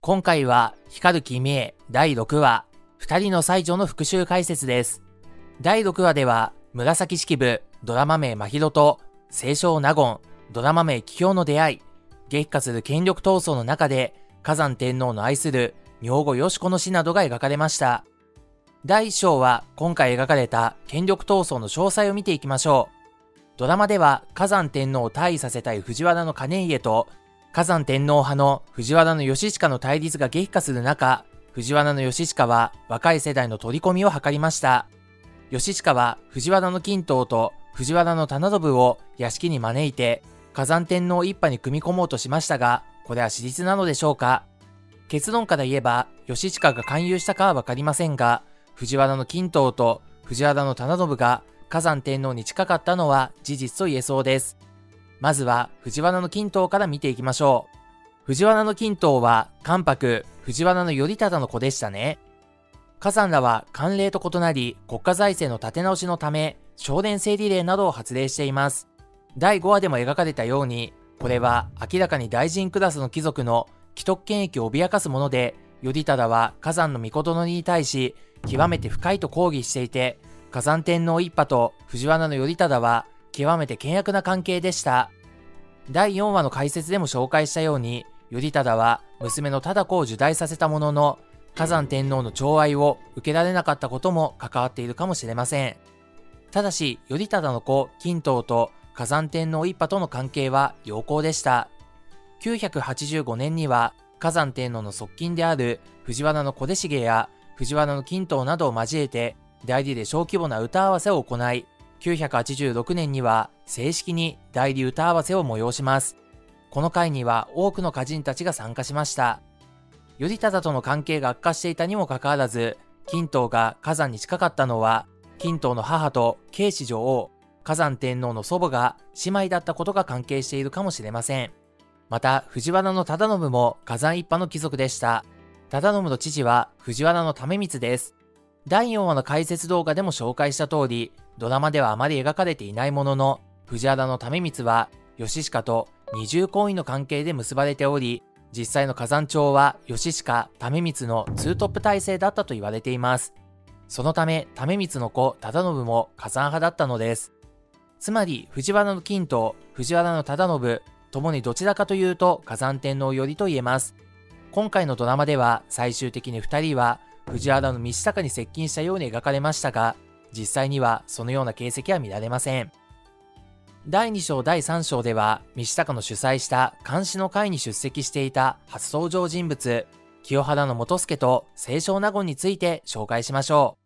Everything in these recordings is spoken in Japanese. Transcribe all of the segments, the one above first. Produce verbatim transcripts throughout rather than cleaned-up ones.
今回は光る君へだいろくわ、二人の才女の復習解説です。だいろくわでは、紫式部、ドラマ名真宙と、清少納言、ドラマ名桔梗の出会い、激化する権力闘争の中で、崋山天皇の愛する名護よし子の死などが描かれました。だいいっ章は今回描かれた権力闘争の詳細を見ていきましょう。ドラマでは崋山天皇を退位させたい藤原兼家と、崋山天皇派の藤原義親の対立が激化する中、藤原義親は若い世代の取り込みを図りました。義親は藤原均等と藤原忠信を屋敷に招いて、崋山天皇一派に組み込もうとしましたが、これは私立なのでしょうか。結論から言えば、義親が勧誘したかはわかりませんが、藤原均等と藤原忠信が崋山天皇に近かったのは事実と言えそうです。まずは藤原均等から見ていきましょう。藤原均等は関白藤原頼忠の子でしたね。崋山らは慣例と異なり国家財政の立て直しのため省田整理令などを発令しています。だいごわでも描かれたように、これは明らかに大臣クラスの貴族の既得権益を脅かすもので、頼忠は崋山の詔に対し極めて深いと抗議していて、崋山天皇一派と藤原頼忠は極めて険悪な関係でした。だいよんわの解説でも紹介したように、頼忠は娘の忠子を入内させたものの、崋山天皇の寵愛を受けられなかったことも関わっているかもしれません。ただし、頼忠の子、均等と崋山天皇一派との関係は良好でした。きゅうひゃくはちじゅうごねんには、崋山天皇の側近である藤原小出重や藤原均等などを交えて、代理で小規模な歌合わせを行い、きゅうひゃくはちじゅうろくねんには正式に代理歌合わせを催します。この会には多くの歌人たちが参加しました。頼忠との関係が悪化していたにもかかわらず、均等が崋山に近かったのは、均等の母と慶子女王、崋山天皇の祖母が姉妹だったことが関係しているかもしれません。また、藤原忠信も崋山一派の貴族でした。忠信の父は藤原為光です。だいよんわの解説動画でも紹介した通り、ドラマではあまり描かれていないものの、藤原為光は義親と二重婚姻の関係で結ばれており、実際の崋山町は義親、為光のツートップ体制だったと言われています。そのため、為光の子、忠信も崋山派だったのです。つまり、藤原均等、藤原忠信、ともにどちらかというと崋山天皇寄りと言えます。今回のドラマでは最終的にふたりは藤原道隆に接近したように描かれましたが、実際にはそのような形跡は見られません。だいに章だいさん章では道隆の主催した監視の会に出席していた初登場人物、清原元助と清少納言について紹介しましょ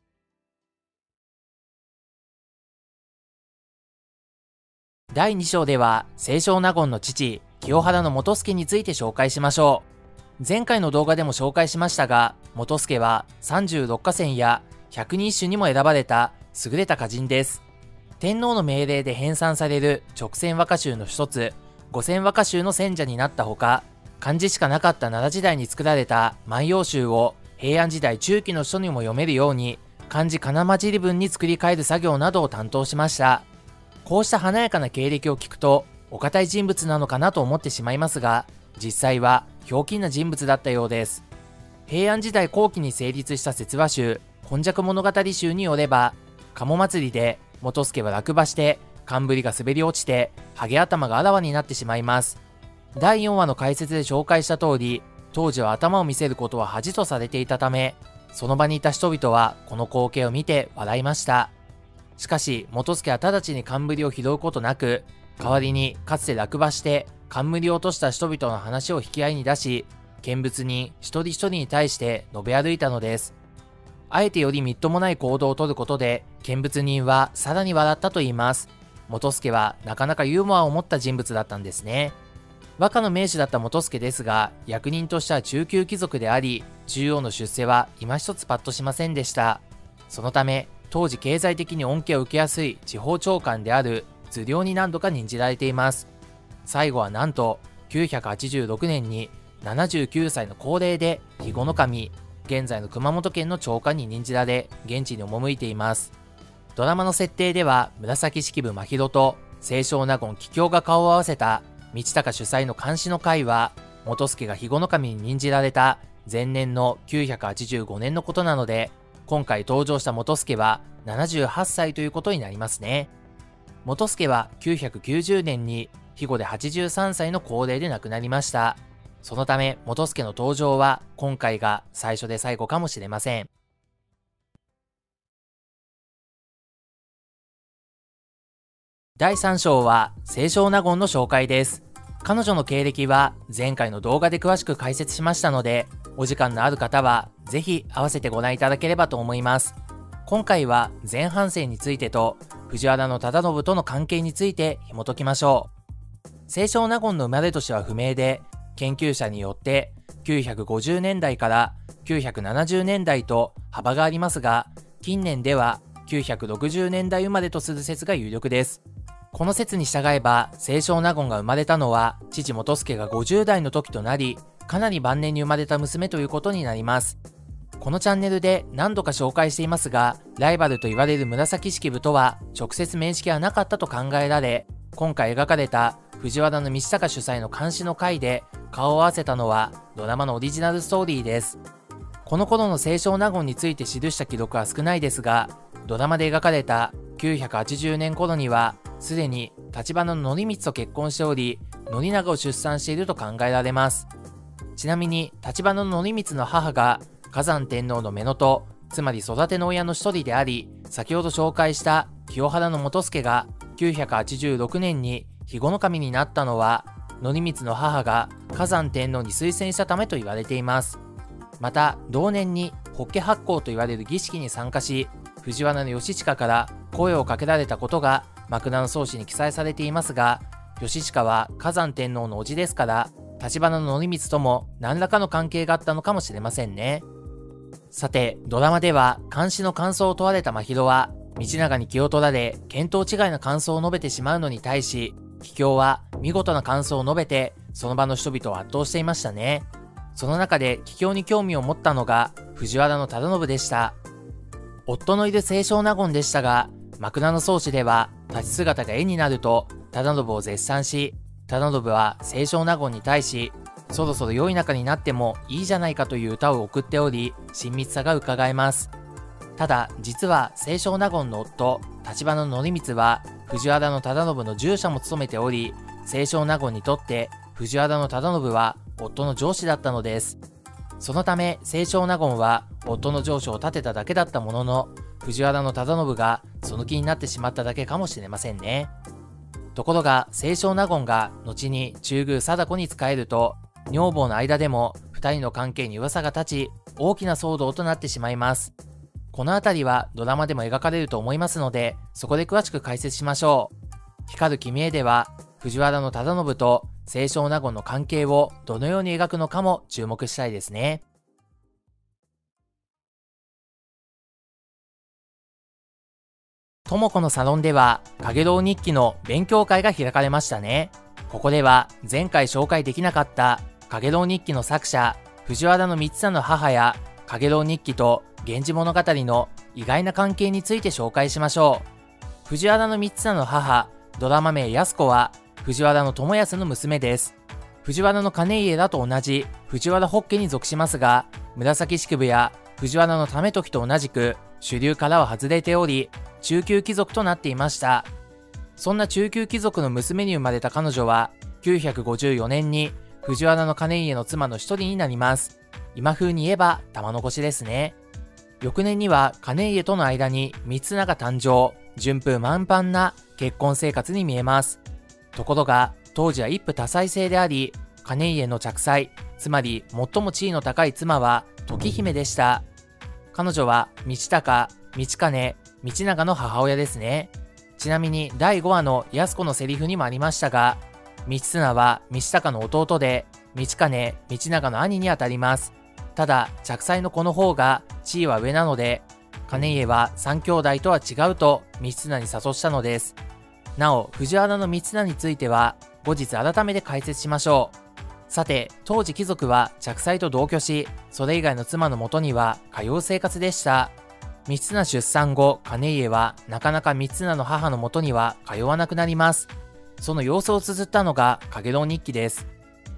う。だいに章では清少納言の父、清原元助について紹介しましょう。前回の動画でも紹介しましたが、元助はさんじゅうろっかせんや百人一首にも選ばれた優れた歌人です。天皇の命令で編纂される勅撰和歌集の一つ、五千和歌集の選者になったほか、漢字しかなかった奈良時代に作られた万葉集を平安時代中期の人にも読めるように、漢字かなまじり文に作り変える作業などを担当しました。こうした華やかな経歴を聞くと、お堅い人物なのかなと思ってしまいますが、実際はひょうきんな人物だったようです。平安時代後期に成立した説話集、今昔物語集によれば、鴨祭りで元助は落馬して、冠が滑り落ちて、ハゲ頭があらわになってしまいます。だいよんわの解説で紹介した通り、当時は頭を見せることは恥とされていたため、その場にいた人々はこの光景を見て笑いました。しかし、元助は直ちに冠を拾うことなく、代わりにかつて落馬して冠を落とした人々の話を引き合いに出し、見物人一人一人に対して述べ歩いたのです。あえてよりみっともない行動をとることで、見物人はさらに笑ったと言います。元助はなかなかユーモアを持った人物だったんですね。和歌の名手だった元助ですが、役人としては中級貴族であり、中央の出世は今一つパッとしませんでした。そのため、当時経済的に恩恵を受けやすい地方長官である頭領に何度か任じられています。最後はなんときゅうひゃくはちじゅうろくねんにななじゅうきゅうさいの高齢で肥後守、現在の熊本県の長官に任じられ、現地に赴いています。ドラマの設定では紫式部真宙と清少納言桔梗が顔を合わせた道隆主催の監視の会は、 元助が肥後守に任じられた前年のきゅうひゃくはちじゅうごねんのことなので、今回登場した元助はななじゅうはっさいということになりますね。元助はきゅうひゃくきゅうじゅうねんに肥後ではちじゅうさんさいの高齢で亡くなりました。そのため元助の登場は今回が最初で最後かもしれません。だいさん章は清少納言の紹介です。彼女の経歴は前回の動画で詳しく解説しましたので、お時間のある方はぜひ合わせてご覧いただければと思います。今回は前半戦についてと藤原忠信との関係について紐解きましょう。清少納言の生まれ年は不明で、研究者によってきゅうひゃくごじゅうねんだいからきゅうひゃくななじゅうねんだいと幅がありますが、近年ではきゅうひゃくろくじゅうねんだい生まれとする説が有力です。この説に従えば、清少納言が生まれたのは父元助がごじゅうだいの時となり、かなり晩年に生まれた娘ということになります。このチャンネルで何度か紹介していますが、ライバルと言われる紫式部とは直接面識はなかったと考えられ、今回描かれた藤原道隆主催の監視の会で顔を合わせたのはドラマのオリジナルストーリーです。この頃の清少納言について記した記録は少ないですが、ドラマで描かれたきゅうひゃくはちじゅうねん頃にはすでに橘の頼光と結婚しており、宣長を出産していると考えられます。ちなみに橘の頼光の母が崋山天皇の乳母、つまり育ての親の一人であり、先ほど紹介した清原の元助がきゅうひゃくはちじゅうろくねんに肥後守になったのは、頼光の母が崋山天皇に推薦したためと言われています。また同年に法華発行と言われる儀式に参加し、藤原義親から声をかけられたことが枕草子に記載されていますが、義親は崋山天皇の叔父ですから、橘の頼光とも何らかの関係があったのかもしれませんね。さて、ドラマでは監視の感想を問われた真宙は、道長に気を取られ見当違いな感想を述べてしまうのに対し、桔梗は見事な感想を述べてその場の人々を圧倒していましたね。その中で桔梗に興味を持ったのが藤原忠信でした。夫のいる清少納言でしたが、枕草子では立ち姿が絵になると忠信を絶賛し、忠信は清少納言に対し、そろそろ良い仲になってもいいじゃないかという歌を送っており、親密さがうかがえます。ただ実は清少納言の夫橘の頼光は藤原の忠信の従者も務めており、清少納言にとって藤原の忠信は夫の上司だったのです。そのため清少納言は夫の上司を立てただけだったものの、藤原の忠信がその気になってしまっただけかもしれませんね。ところが清少納言が後に中宮貞子に仕えると、女房の間でもふたりの関係に噂が立ち、大きな騒動となってしまいます。このあたりはドラマでも描かれると思いますので、そこで詳しく解説しましょう。光る君へでは藤原の忠信と清少納言の関係をどのように描くのかも注目したいですね。智子のサロンでは影堂日記の勉強会が開かれましたね。ここでは前回紹介できなかった影堂日記の作者藤原道真の母や影堂日記と源氏物語の意外な関係について紹介しましょう。藤原道真の母、ドラマ名安子は藤原の友康の娘です。藤原の兼家らと同じ藤原北家に属しますが、紫式部や藤原の為時と同じく主流からは外れており、中級貴族となっていました。そんな中級貴族の娘に生まれた彼女はきゅうひゃくごじゅうよねんに藤原の兼家の妻の一人になります。今風に言えば玉の輿ですね。翌年には兼家との間に三綱が誕生、順風満帆な結婚生活に見えます。ところが当時は一夫多妻制であり、兼家の着妻、つまり最も地位の高い妻は時姫でした。彼女は道隆、道兼、道長の母親ですね。ちなみにだいごわの安子のセリフにもありましたが、道綱は道隆の弟で、道兼、道長の兄にあたります。ただ着妻の子の方が地位は上なので、兼家は三兄弟とは違うと道綱に諭したのです。なお藤原道綱については後日改めて解説しましょう。さて、当時貴族は着妻と同居し、それ以外の妻のもとには通う生活でした。道綱出産後、兼家はなかなか道綱の母のもとには通わなくなります。その様子を綴ったのが影堂日記です。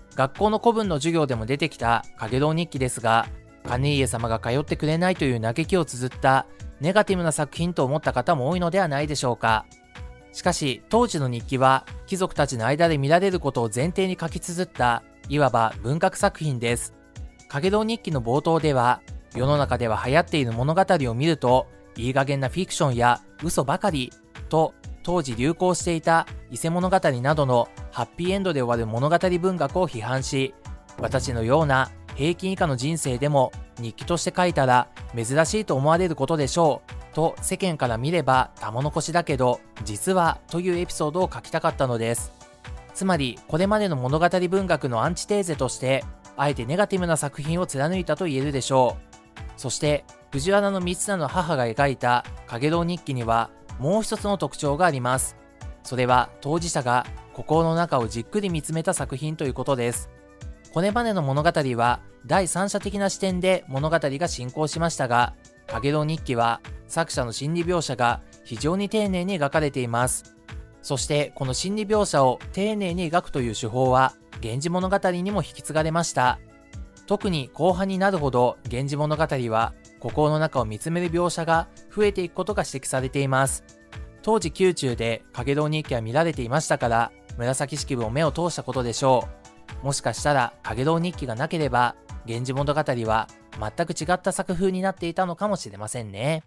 学校の古文の授業でも出てきた影堂日記ですが、兼家様が通ってくれないという嘆きを綴ったネガティブな作品と思った方も多いのではないでしょうか。しかし当時の日記は貴族たちの間で見られることを前提に書き綴ったいわば文学作品です。影堂日記の冒頭では、世の中では流行っている物語を見るといい加減なフィクションや嘘ばかりと、当時流行していた伊勢物語などのハッピーエンドで終わる物語文学を批判し、私のような平均以下の人生でも日記として書いたら珍しいと思われることでしょうと、世間から見ればたも残しだけど実はというエピソードを書きたかったのです。つまりこれまでの物語文学のアンチテーゼとしてあえてネガティブな作品を貫いたと言えるでしょう。そして藤原道長の母が描いた影堂日記にはもう一つの特徴があります。それは当事者が心の中をじっくり見つめた作品ということです。これまでの物語は第三者的な視点で物語が進行しましたが、影堂日記は作者の心理描写が非常に丁寧に描かれています。そしてこの心理描写を丁寧に描くという手法は源氏物語にも引き継がれました。特に後半になるほど源氏物語は心の中を見つめる描写が増えていくことが指摘されています。当時宮中で影堂日記は見られていましたから、紫式部を目を通したことでしょう。もしかしたら影堂日記がなければ源氏物語は全く違った作風になっていたのかもしれませんね。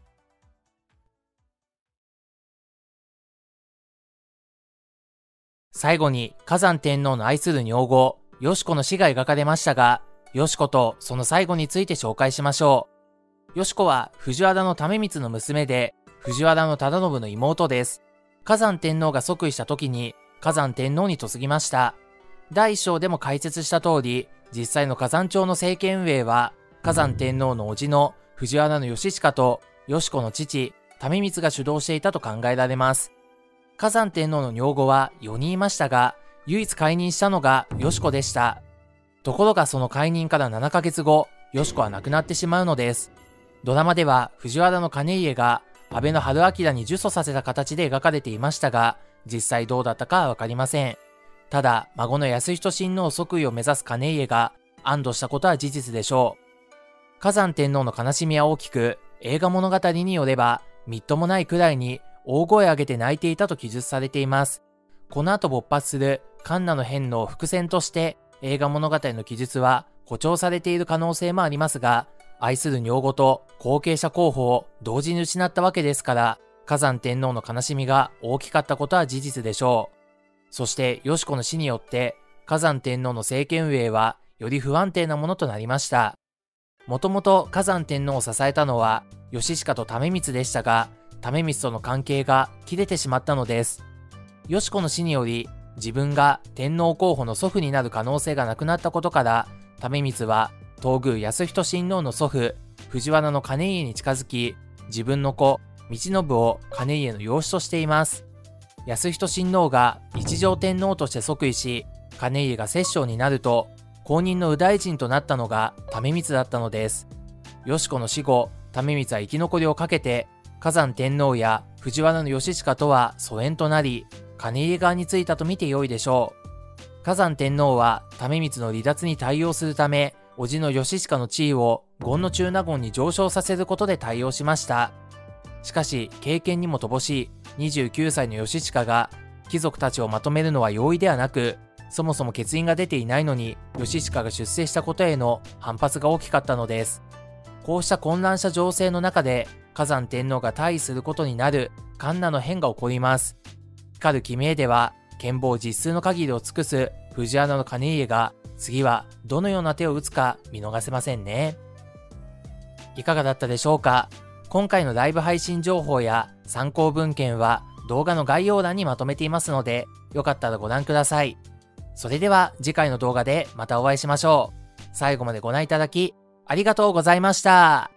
最後に崋山天皇の愛する女房よし子の死が描かれましたが、よし子とその最後について紹介しましょう。よし子は藤原為光の娘で、藤原忠信の妹です。崋山天皇が即位した時に崋山天皇に嫁ぎました。第一章でも解説した通り、実際の崋山町の政権運営は崋山天皇の叔父の藤原義親とよし子の父為光が主導していたと考えられます。崋山天皇の女房はよにんいましたが、唯一解任したのがよし子でした。ところがその解任からななかげつご、よし子は亡くなってしまうのです。ドラマでは藤原の兼家が安倍の春明に呪詛させた形で描かれていましたが、実際どうだったかはわかりません。ただ、孫の康仁親王即位を目指す兼家が安堵したことは事実でしょう。崋山天皇の悲しみは大きく、映画物語によれば、みっともないくらいに大声を上げて泣いていたと記述されています。この後勃発するカンナの変の伏線として、映画物語の記述は誇張されている可能性もありますが、愛する女房と後継者候補を同時に失ったわけですから、崋山天皇の悲しみが大きかったことは事実でしょう。そしてよし子の死によって崋山天皇の政権運営はより不安定なものとなりました。もともと崋山天皇を支えたのは義親と為光でしたが、為光との関係が切れてしまったのです。よし子の死により自分が天皇候補の祖父になる可能性がなくなったことから、為光は東宮康仁親王の祖父藤原の兼家に近づき、自分の子道信を兼家の養子としています。康仁親王が一条天皇として即位し、兼家が摂政になると後任の右大臣となったのが為光だったのです。よし子の死後、為光は生き残りをかけて崋山天皇や藤原の義親とは疎遠となり、兼家側についたと見てよいでしょう。崋山天皇は為光の離脱に対応するため、叔父の義親の地位を権の中納言に上昇させることで対応しました。しかし経験にも乏しいにじゅうきゅうさいの義親が貴族たちをまとめるのは容易ではなく、そもそも欠員が出ていないのに義親が出世したことへの反発が大きかったのです。こうした混乱した情勢の中で崋山天皇が退位することになるカンナの変が起こります。光る君へでは権謀実数の限りを尽くす藤原の兼家が次はどのような手を打つか見逃せませんね。いかがだったでしょうか。今回のライブ配信情報や参考文献は動画の概要欄にまとめていますので、よかったらご覧ください。それでは次回の動画でまたお会いしましょう。最後までご覧いただきありがとうございました。